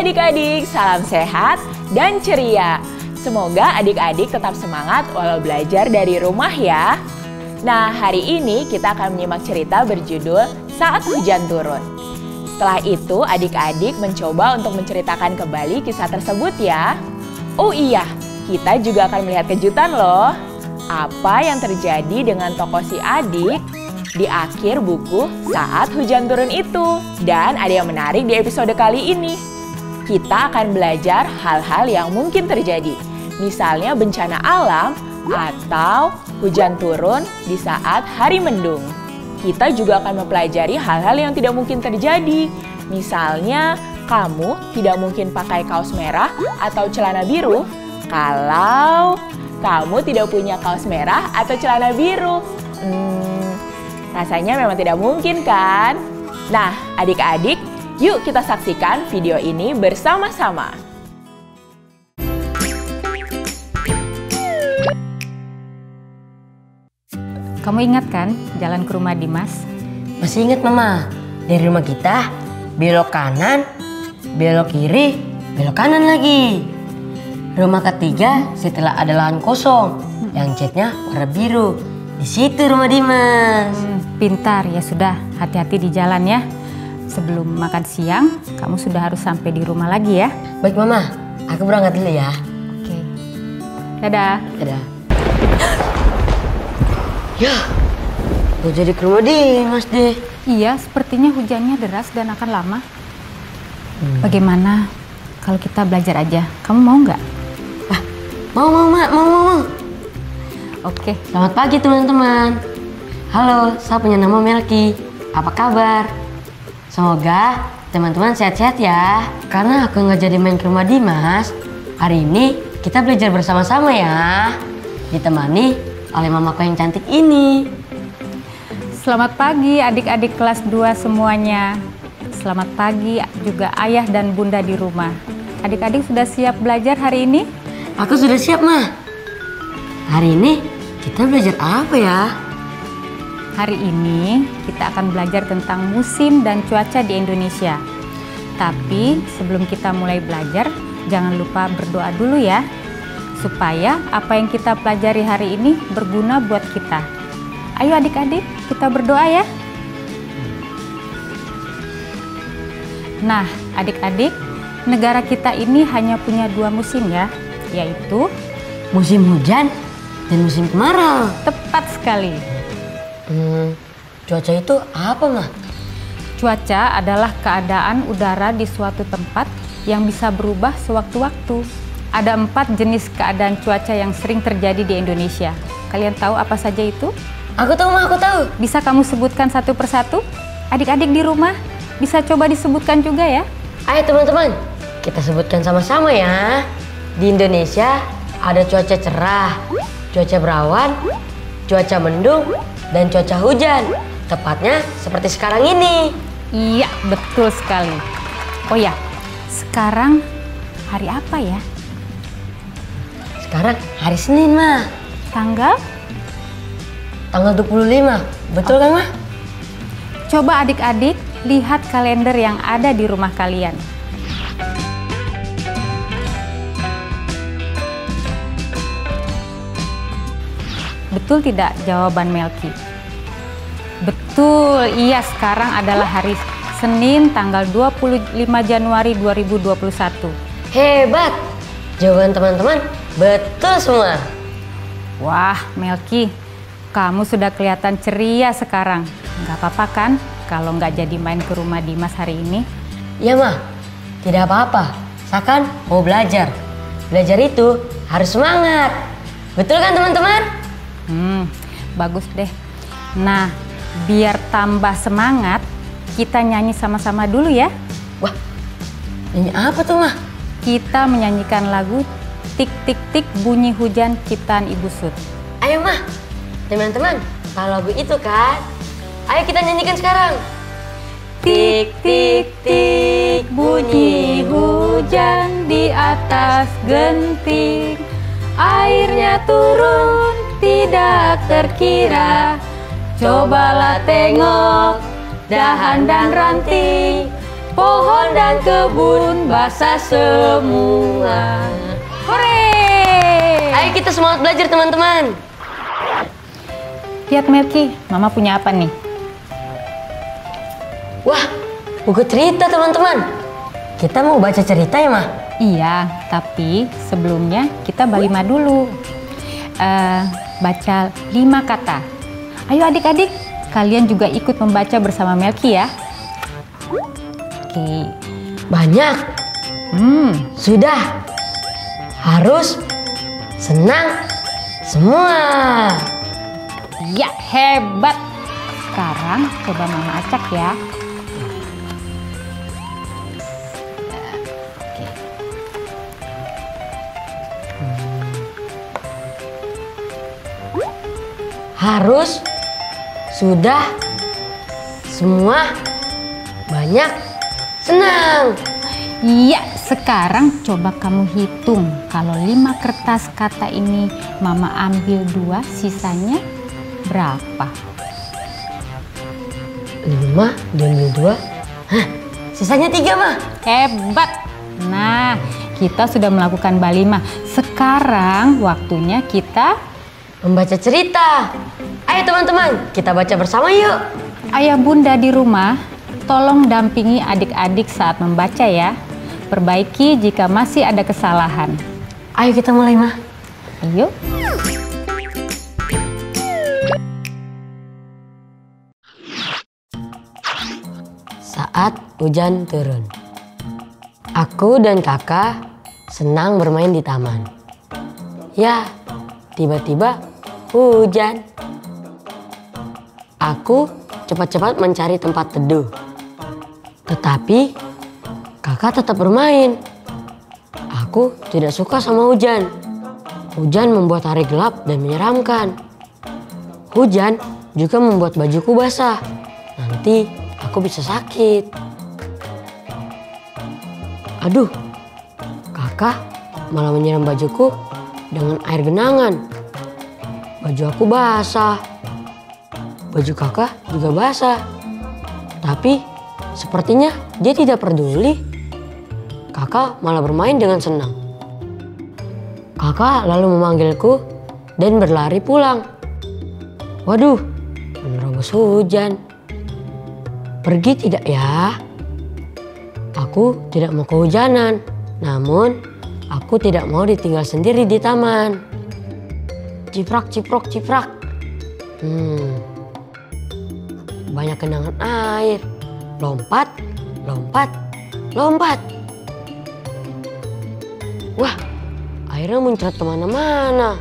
adik-adik, salam sehat dan ceria. Semoga adik-adik tetap semangat walau belajar dari rumah ya. Nah, hari ini kita akan menyimak cerita berjudul Saat Hujan Turun. Setelah itu, adik-adik mencoba untuk menceritakan kembali kisah tersebut ya. Oh iya, kita juga akan melihat kejutan loh. Apa yang terjadi dengan tokoh si adik di akhir buku Saat Hujan Turun itu. Dan ada yang menarik di episode kali ini. Kita akan belajar hal-hal yang mungkin terjadi. Misalnya bencana alam atau hujan turun di saat hari mendung. Kita juga akan mempelajari hal-hal yang tidak mungkin terjadi. Misalnya, kamu tidak mungkin pakai kaos merah atau celana biru kalau kamu tidak punya kaos merah atau celana biru. Rasanya memang tidak mungkin kan? Nah, adik-adik, yuk kita saksikan video ini bersama-sama. Kamu ingat kan jalan ke rumah Dimas? Masih ingat Mama, dari rumah kita belok kanan, belok kiri, belok kanan lagi. Rumah ketiga setelah ada lahan kosong yang catnya warna biru. Di situ rumah Dimas. Pintar, ya sudah, hati-hati di jalan ya. Sebelum makan siang, kamu sudah harus sampai di rumah lagi ya. Baik Mama, aku berangkat dulu ya. Oke. Dadah. Dadah. Ya, mau jadi ke rumah Dimas deh. Iya, sepertinya hujannya deras dan akan lama. Bagaimana kalau kita belajar aja? Kamu mau nggak? Mau, Mak, mau. Oke. Selamat pagi teman-teman. Halo, saya punya nama Melki. Apa kabar? Semoga teman-teman sehat-sehat ya. Karena aku nggak jadi main ke rumah Dimas, hari ini kita belajar bersama-sama ya. Ditemani oleh mamaku yang cantik ini. Selamat pagi adik-adik kelas 2 semuanya. Selamat pagi juga ayah dan bunda di rumah. Adik-adik sudah siap belajar hari ini? Aku sudah siap, Ma. Hari ini kita belajar apa ya? Hari ini kita akan belajar tentang musim dan cuaca di Indonesia. Tapi sebelum kita mulai belajar, jangan lupa berdoa dulu ya. Supaya apa yang kita pelajari hari ini berguna buat kita. Ayo adik-adik, kita berdoa ya. Nah, adik-adik, negara kita ini hanya punya 2 musim ya, yaitu musim hujan dan musim kemarau. Tepat sekali. Cuaca itu apa, Ma? Cuaca adalah keadaan udara di suatu tempat yang bisa berubah sewaktu-waktu. Ada 4 jenis keadaan cuaca yang sering terjadi di Indonesia. Kalian tahu apa saja itu? Aku tahu, Ma, aku tahu. Bisa kamu sebutkan satu persatu? Adik-adik di rumah bisa coba disebutkan juga ya. Ayo teman-teman, kita sebutkan sama-sama ya. Di Indonesia ada cuaca cerah, cuaca berawan, cuaca mendung, dan cuaca hujan. Tepatnya seperti sekarang ini. Iya, betul sekali. Oh ya, sekarang hari apa ya? Sekarang hari Senin, Ma. Tanggal 25. Betul kan, Ma? Coba adik-adik lihat kalender yang ada di rumah kalian. Betul tidak jawaban Melki? Betul, iya, sekarang adalah hari Senin tanggal 25 Januari 2021. Hebat! Jawaban teman-teman betul semua. Wah, Melki, kamu sudah kelihatan ceria sekarang. Nggak apa-apa kan kalau nggak jadi main ke rumah Dimas hari ini? Iya, Ma. Tidak apa-apa. Saya kan mau belajar. Belajar itu harus semangat. Betul kan, teman-teman? Bagus deh. Nah, biar tambah semangat, kita nyanyi sama-sama dulu ya. Wah, nyanyi apa tuh, Ma? Kita menyanyikan lagu Tik Tik Tik Bunyi Hujan ciptaan Ibu Sud. Ayo, Ma. Teman-teman, kalau lagu itu kan, ayo kita nyanyikan sekarang. Tik tik tik bunyi hujan di atas genting, airnya turun tidak terkira. Cobalah tengok dahan dan ranting, pohon dan kebun basah semua. Hore! Ayo kita semangat belajar teman-teman. Lihat Melki, Mama punya apa nih? Wah, buku cerita teman-teman. Kita mau baca cerita ya, Ma? Iya, tapi sebelumnya kita balima dulu. Baca 5 kata. Ayo adik-adik, kalian juga ikut membaca bersama Melki ya. Oke. Banyak. Sudah. Harus. Senang. Semua. Ya, hebat. Sekarang coba Mama acak ya. Harus, sudah, semua, banyak, senang. Iya, sekarang coba kamu hitung. Kalau 5 kertas kata ini Mama ambil 2, sisanya berapa? 5 diambil 2. Hah, sisanya 3, Ma. Hebat. Nah, kita sudah melakukan balima. Sekarang waktunya kita Membaca cerita. Ayo teman-teman, kita baca bersama yuk. Ayah bunda di rumah, tolong dampingi adik-adik saat membaca ya. Perbaiki jika masih ada kesalahan. Ayo kita mulai, Ma. Ayo. Saat hujan turun. Aku dan kakak senang bermain di taman. Ya, tiba-tiba hujan. Aku cepat-cepat mencari tempat teduh. Tetapi kakak tetap bermain. Aku tidak suka sama hujan. Hujan membuat hari gelap dan menyeramkan. Hujan juga membuat bajuku basah. Nanti aku bisa sakit. Aduh, kakak malah menyiram bajuku dengan air genangan. Baju aku basah. Baju kakak juga basah. Tapi sepertinya dia tidak peduli. Kakak malah bermain dengan senang. Kakak lalu memanggilku dan berlari pulang. Waduh, menerobos hujan. Pergi tidak ya? Aku tidak mau kehujanan. Namun, aku tidak mau ditinggal sendiri di taman. Ciprak, ciprak, ciprak. Banyak genangan air. Lompat, lompat, lompat. Wah, airnya muncrat kemana-mana.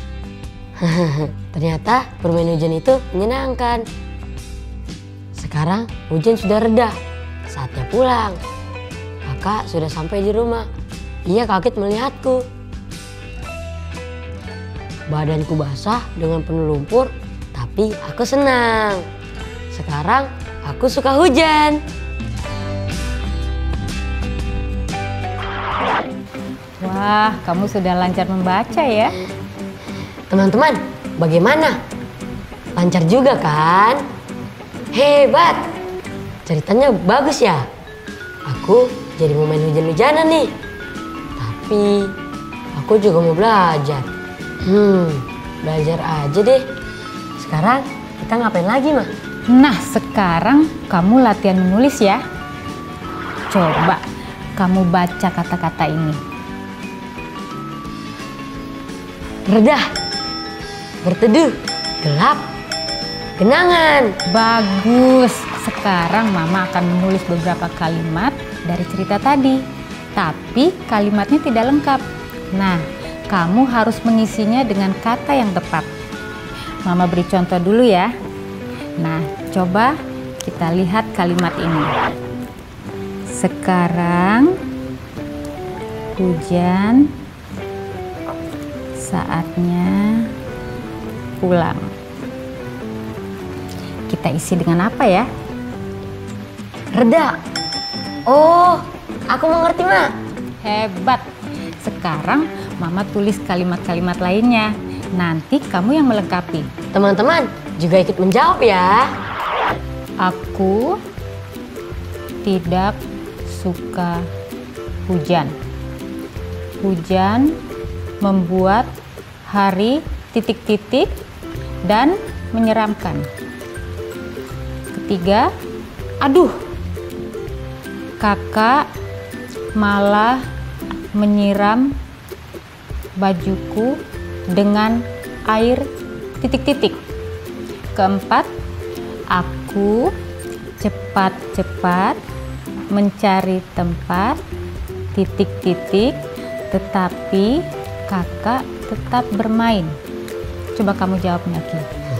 Ternyata bermain hujan itu menyenangkan. Sekarang hujan sudah reda. Saatnya pulang. Kakak sudah sampai di rumah. Ia kaget melihatku. Badanku basah dengan penuh lumpur, tapi aku senang. Sekarang aku suka hujan. Wah, kamu sudah lancar membaca ya. Teman-teman, bagaimana? Lancar juga kan? Hebat! Ceritanya bagus ya? Aku jadi mau main hujan-hujanan nih. Tapi aku juga mau belajar. Belajar aja deh. Sekarang kita ngapain lagi, Ma? Nah, sekarang kamu latihan menulis ya. Coba kamu baca kata-kata ini. Reda, berteduh, gelap, genangan. Bagus. Sekarang Mama akan menulis beberapa kalimat dari cerita tadi. Tapi kalimatnya tidak lengkap. Nah, kamu harus mengisinya dengan kata yang tepat. Mama beri contoh dulu ya. Nah, coba kita lihat kalimat ini. Sekarang hujan, saatnya pulang. Kita isi dengan apa ya? Reda. Oh, aku mengerti, Ma. Hebat. Sekarang Mama tulis kalimat-kalimat lainnya. Nanti kamu yang melengkapi. Teman-teman juga ikut menjawab ya. Aku tidak suka hujan. Hujan membuat hari titik-titik dan menyeramkan. Ketiga, aduh, kakak malah menyiram bajuku dengan air titik-titik. Keempat, aku cepat-cepat mencari tempat titik-titik, tetapi kakak tetap bermain. Coba kamu jawab, Melki.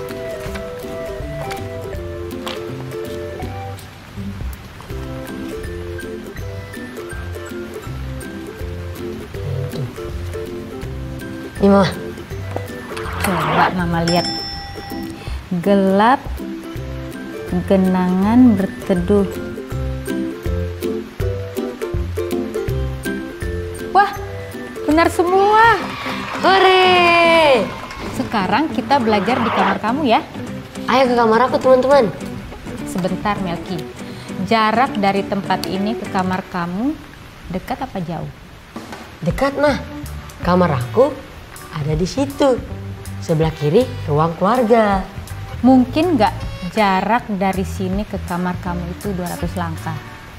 Ini Mama. Coba Mama lihat. Gelap, genangan berteduh. Wah, benar semua. Hore! Sekarang kita belajar di kamar kamu ya. Ayo ke kamar aku teman-teman. Sebentar Melki, jarak dari tempat ini ke kamar kamu dekat apa jauh? Dekat mah. Kamar aku ada di situ. Sebelah kiri ruang keluarga. Mungkin nggak jarak dari sini ke kamar kamu itu 200 langkah?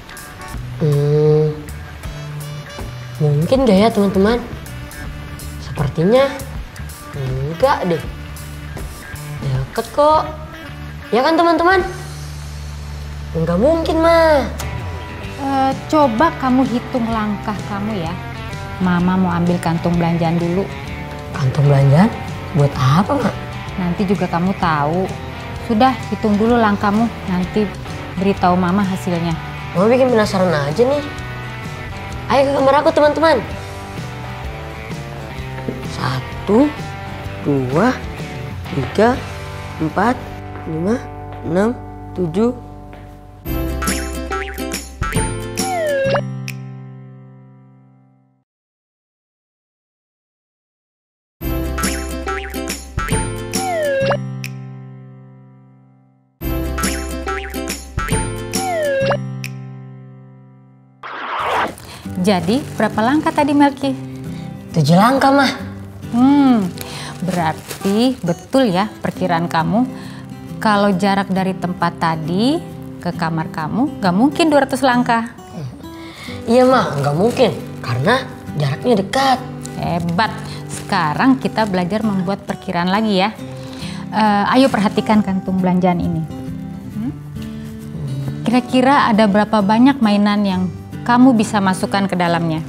Mungkin gak ya teman-teman? Sepertinya enggak deh. Deket kok. Ya kan teman-teman? Enggak mungkin mah. Coba kamu hitung langkah kamu ya. Mama mau ambil kantung belanjaan dulu. Kantung belanjaan? Buat apa mak? Nanti juga kamu tahu. Sudah, hitung dulu langkahmu. Nanti beritahu Mama hasilnya. Mama bikin penasaran aja nih. Ayo ke kamar aku teman-teman. 1, 2, 3, 4, 5, 6, 7. Jadi, berapa langkah tadi Melki? 7 langkah mah. Berarti betul ya perkiraan kamu. Kalau jarak dari tempat tadi ke kamar kamu gak mungkin 200 langkah. Iya mah, nggak mungkin. Karena jaraknya dekat. Hebat. Sekarang kita belajar membuat perkiraan lagi ya. Ayo perhatikan kantung belanjaan ini. Kira-kira ada berapa banyak mainan yang kamu bisa masukkan ke dalamnya?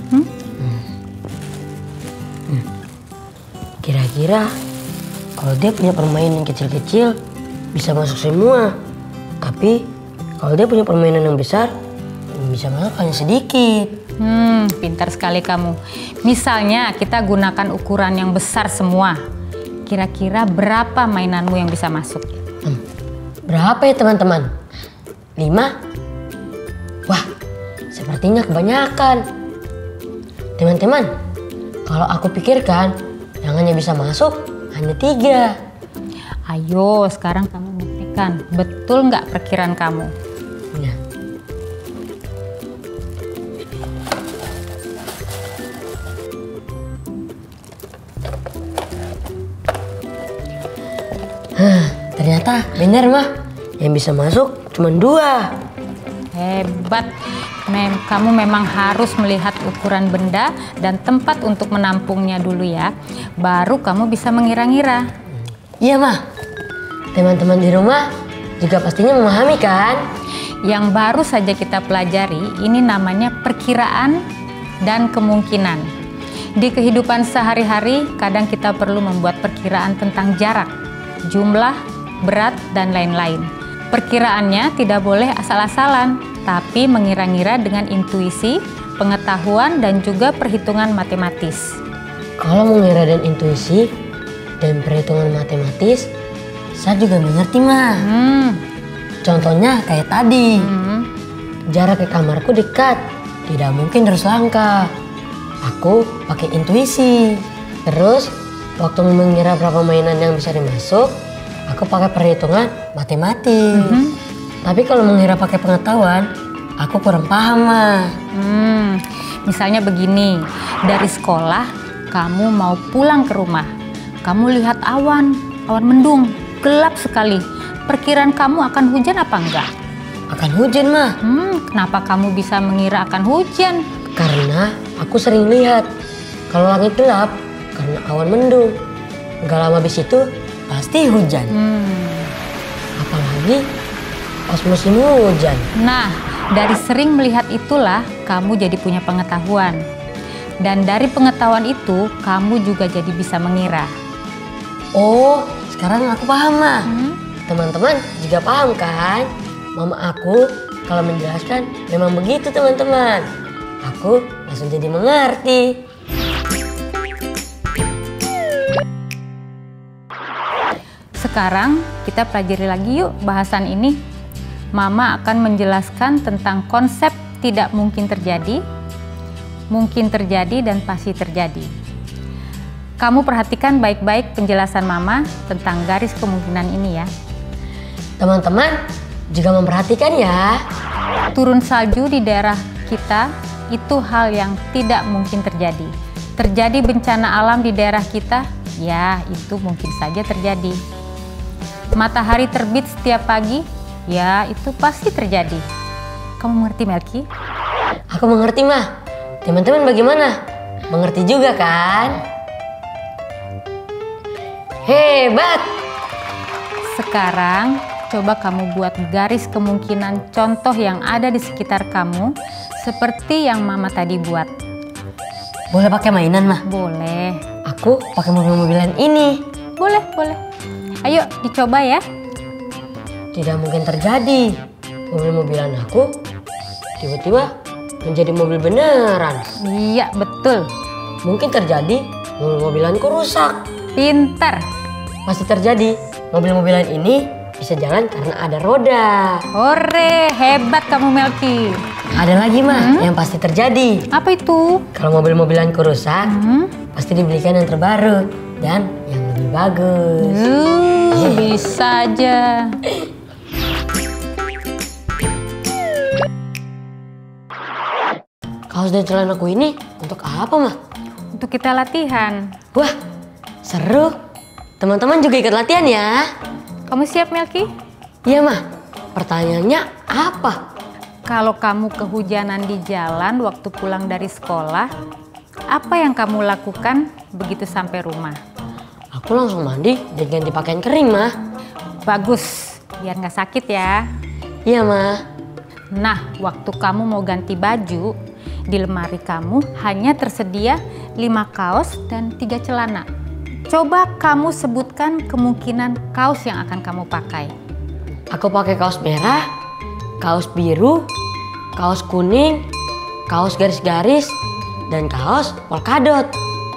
Kira-kira kalau dia punya permainan kecil-kecil bisa masuk semua. Tapi kalau dia punya permainan yang besar bisa masuk hanya sedikit. Pintar sekali kamu. Misalnya kita gunakan ukuran yang besar semua. Kira-kira berapa mainanmu yang bisa masuk? Berapa ya teman-teman? 5? Wah, sepertinya kebanyakan. Teman-teman, kalau aku pikirkan yang hanya bisa masuk hanya 3. Ayo sekarang kamu buktikan. Betul nggak perkiraan kamu? Ya. Ternyata benar mah. Yang bisa masuk cuma 2. Hebat. Kamu memang harus melihat ukuran benda dan tempat untuk menampungnya dulu ya. Baru kamu bisa mengira-ngira. Iya mah. Teman-teman di rumah juga pastinya memahami kan? Yang baru saja kita pelajari ini namanya perkiraan dan kemungkinan. Di kehidupan sehari-hari kadang kita perlu membuat perkiraan tentang jarak, jumlah, berat, dan lain-lain. Perkiraannya tidak boleh asal-asalan, tapi mengira-ngira dengan intuisi, pengetahuan, dan juga perhitungan matematis. Kalau mengira dan intuisi dan perhitungan matematis, saya juga mengerti mah. Contohnya kayak tadi, jarak ke kamarku dekat, tidak mungkin 200 langkah. Aku pakai intuisi. Terus waktu mengira berapa mainan yang bisa dimasuk, aku pakai perhitungan matematis. Tapi kalau mengira pakai pengetahuan, Aku kurang paham, Ma. Misalnya begini, dari sekolah kamu mau pulang ke rumah. Kamu lihat awan mendung, gelap sekali. Perkiraan kamu akan hujan apa enggak? Akan hujan, Ma. Kenapa kamu bisa mengira akan hujan? Karena aku sering lihat kalau langit gelap karena awan mendung. Gak lama habis itu pasti hujan. Apalagi pas musim hujan. Nah, dari sering melihat itulah kamu jadi punya pengetahuan. Dan dari pengetahuan itu kamu juga jadi bisa mengira. Oh, sekarang aku paham, Ma. Teman-teman juga paham kan? Mama aku kalau menjelaskan memang begitu, teman-teman. Aku langsung jadi mengerti. Sekarang kita pelajari lagi yuk bahasan ini. Mama akan menjelaskan tentang konsep tidak mungkin terjadi, mungkin terjadi, dan pasti terjadi. Kamu perhatikan baik-baik penjelasan Mama tentang garis kemungkinan ini ya. Teman-teman juga memperhatikan ya. Turun salju di daerah kita itu hal yang tidak mungkin terjadi. Terjadi bencana alam di daerah kita, ya itu mungkin saja terjadi. Matahari terbit setiap pagi, ya itu pasti terjadi. Kamu mengerti, Melki? Aku mengerti, Ma. Teman-teman bagaimana? Mengerti juga kan? Hebat! Sekarang coba kamu buat garis kemungkinan contoh yang ada di sekitar kamu seperti yang Mama tadi buat. Boleh pakai mainan, Ma? Boleh. Aku pakai mobil-mobilan ini. Boleh. Ayo dicoba ya. Tidak mungkin terjadi. Mobil-mobilan aku tiba-tiba menjadi mobil beneran. Iya, betul. Mungkin terjadi mobil-mobilanku rusak. Pintar. Pasti terjadi. Mobil-mobilan ini bisa jalan karena ada roda. Hore, hebat kamu, Melki. Ada lagi, Ma, yang pasti terjadi. Apa itu? Kalau mobil-mobilanku rusak, pasti dibelikan yang terbaru dan yang lebih bagus. Bisa aja. Kaos dan celanaku ini untuk apa, Ma? Untuk kita latihan. Wah, seru. Teman-teman juga ikut latihan ya. Kamu siap, Melki? Iya, Ma. Pertanyaannya apa? Kalau kamu kehujanan di jalan waktu pulang dari sekolah, apa yang kamu lakukan begitu sampai rumah? Aku langsung mandi dan ganti pakaian kering, Ma. Bagus, biar nggak sakit ya. Iya, Ma. Nah, waktu kamu mau ganti baju, di lemari kamu hanya tersedia 5 kaos dan 3 celana. Coba kamu sebutkan kemungkinan kaos yang akan kamu pakai. Aku pakai kaos merah, kaos biru, kaos kuning, kaos garis-garis, dan kaos polkadot.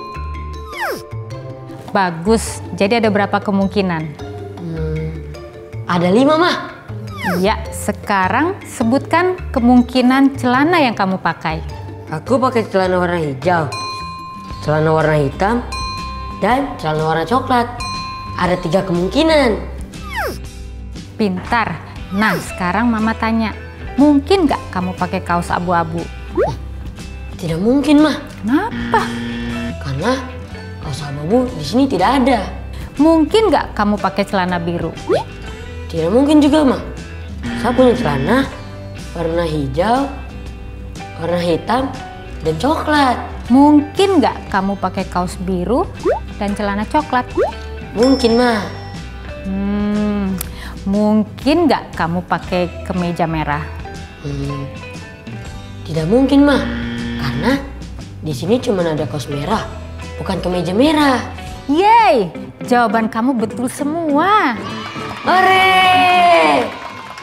Bagus, jadi ada berapa kemungkinan? Ada 5, Ma. Ya, sekarang sebutkan kemungkinan celana yang kamu pakai. Aku pakai celana warna hijau, celana warna hitam, dan celana warna coklat. Ada 3 kemungkinan. Pintar. Nah, sekarang Mama tanya, mungkin nggak kamu pakai kaos abu-abu? Tidak mungkin, Ma. Kenapa? Karena kaos abu-abu di sini tidak ada. Mungkin nggak kamu pakai celana biru? Tidak mungkin juga, Ma. Saya punya celana warna hijau, warna hitam, dan coklat. Mungkin nggak kamu pakai kaos biru dan celana coklat? Mungkin, Ma. Mungkin nggak kamu pakai kemeja merah? Tidak mungkin, Ma. Karena di sini cuma ada kaos merah, bukan kemeja merah. Yeay, jawaban kamu betul semua. Hore!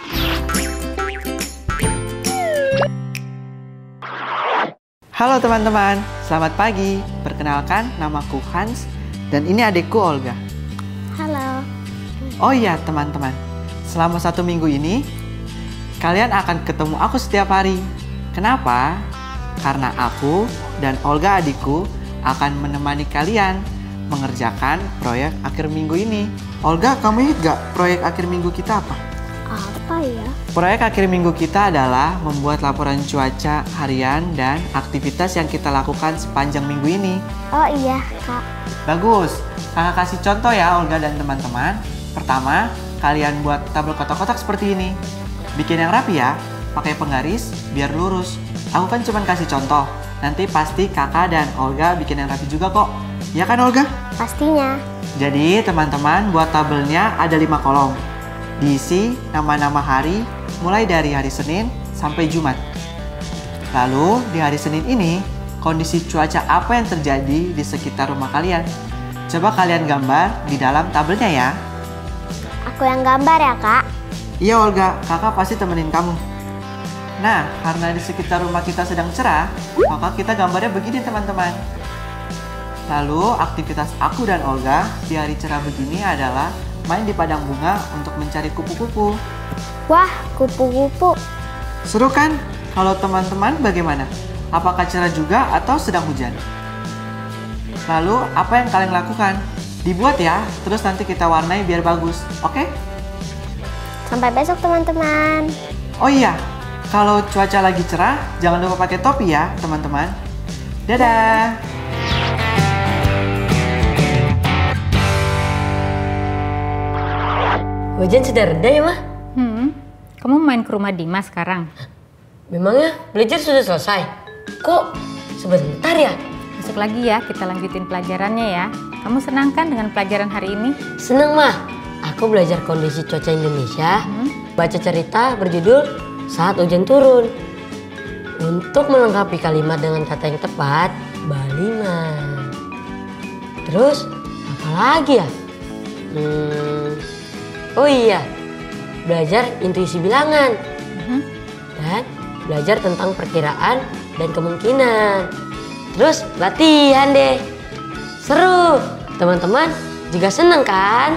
Halo teman-teman, selamat pagi. Perkenalkan, namaku Hans dan ini adikku Olga. Halo. Oh iya teman-teman, selama 1 minggu ini kalian akan ketemu aku setiap hari. Kenapa? Karena aku dan Olga adikku akan menemani kalian mengerjakan proyek akhir minggu ini. Olga, kamu ingat gak proyek akhir minggu kita apa? Apa ya? Proyek akhir minggu kita adalah membuat laporan cuaca harian dan aktivitas yang kita lakukan sepanjang minggu ini. Oh iya, Kak. Bagus, kakak kasih contoh ya Olga dan teman-teman. Pertama, kalian buat tabel kotak-kotak seperti ini. Bikin yang rapi ya, pakai penggaris biar lurus. Aku kan cuma kasih contoh, nanti pasti kakak dan Olga bikin yang rapi juga kok. Ya kan Olga? Pastinya. Jadi teman-teman buat tabelnya ada 5 kolom. Diisi nama-nama hari mulai dari hari Senin sampai Jumat. Lalu di hari Senin ini, kondisi cuaca apa yang terjadi di sekitar rumah kalian? Coba kalian gambar di dalam tabelnya ya. Aku yang gambar ya, Kak. Iya Olga, kakak pasti temenin kamu. Nah, karena di sekitar rumah kita sedang cerah, maka kita gambarnya begini teman-teman. Lalu aktivitas aku dan Olga di hari cerah begini adalah main di padang bunga untuk mencari kupu-kupu. Wah, kupu-kupu. Seru kan? Kalau teman-teman bagaimana? Apakah cerah juga atau sedang hujan? Lalu apa yang kalian lakukan? Dibuat ya, terus nanti kita warnai biar bagus, oke? Sampai besok, teman-teman. Oh iya, kalau cuaca lagi cerah, jangan lupa pakai topi ya teman-teman. Dadah! Hujan sudah reda ya, Mah? Kamu main ke rumah Dimas sekarang? Memangnya belajar sudah selesai? Kok sebentar ya? Besok lagi ya, kita lanjutin pelajarannya ya. Kamu senang kan dengan pelajaran hari ini? Senang, Mah. Aku belajar kondisi cuaca Indonesia, baca cerita berjudul Saat Hujan Turun. Untuk melengkapi kalimat dengan kata yang tepat, Bali mah. Terus, apa lagi ya? Oh iya, belajar intuisi bilangan. Dan belajar tentang perkiraan dan kemungkinan. Terus latihan deh. Seru, teman-teman juga seneng kan?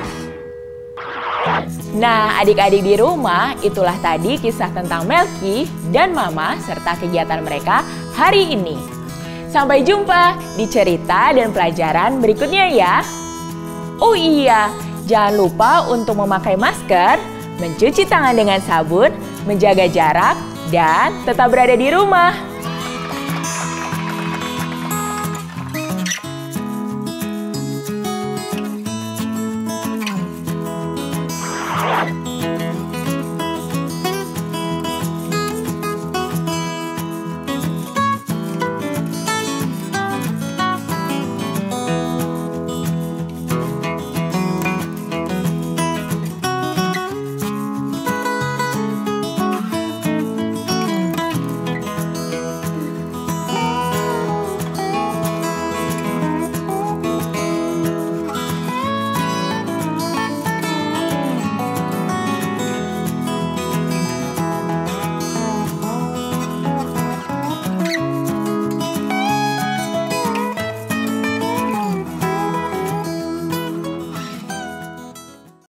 Nah, adik-adik di rumah, itulah tadi kisah tentang Melki dan Mama serta kegiatan mereka hari ini. Sampai jumpa di cerita dan pelajaran berikutnya ya. Oh iya, jangan lupa untuk memakai masker, mencuci tangan dengan sabun, menjaga jarak, dan tetap berada di rumah.